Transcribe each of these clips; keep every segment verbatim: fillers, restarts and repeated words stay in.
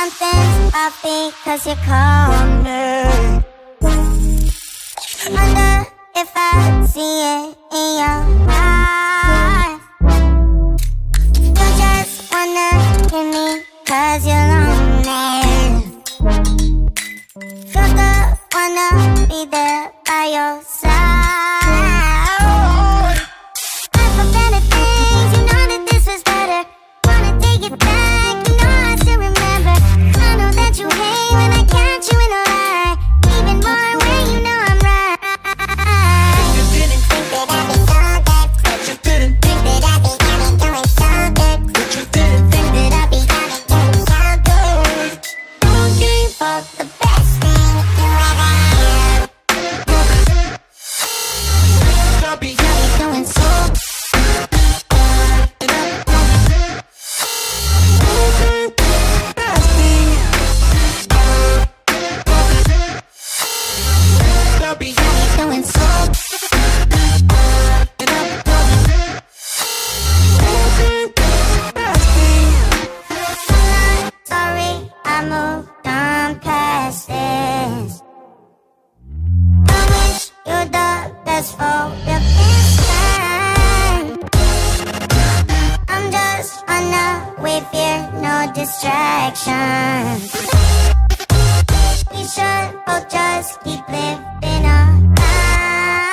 Something's off because you called me. Wonder if I see it in your eyes. You just wanna hear me cause you're lonely. Feel good, wanna be there by your side. Life for better things, you know that this was better. Wanna take it back, you know I still remember. I know that you hate when I catch you in a lie. Even more when you know I'm right. You didn't think that I'd be so good, but you didn't think that I'd be having doing so good, but you didn't think that I'd be having doing so good. Don't give up the best thing you ever had. I'll be doing so good. Doing so sorry, I moved on past this. I wish you the best for your business. I'm just on a way, fear no distractions. We should both just keep living our lives.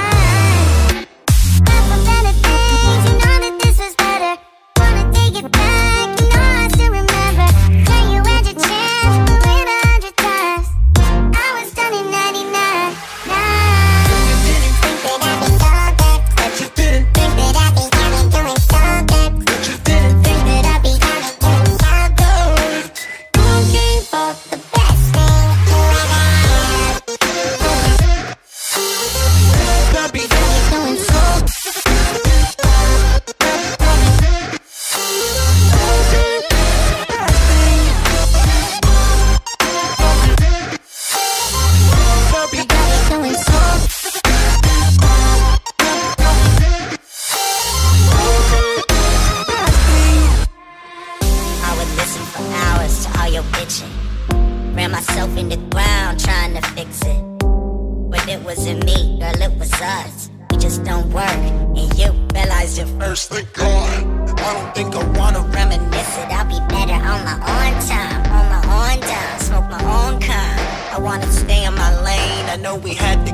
Life for better things, you know that this was better. Wanna take it back, you know I still remember. Yeah, you had your chance, blew it a hundred times. I was done in ninety-nine. You didn't think that I'd be so good, but you didn't think that I'd be having doing so good, but you didn't think that I'd be having doing so good. Don't give up the best thing you ever had. I'll be doing so I'll be doing so I would listen for hours to all your bitching. Ran myself in the ground trying to fix it. But it wasn't me, girl, it was us. We just don't work, and you realized it first. Thank God. I don't think I wanna reminisce it. I'll be better on my own time, on my own time, smoke my own kind. I wanna stay in my lane. I know we had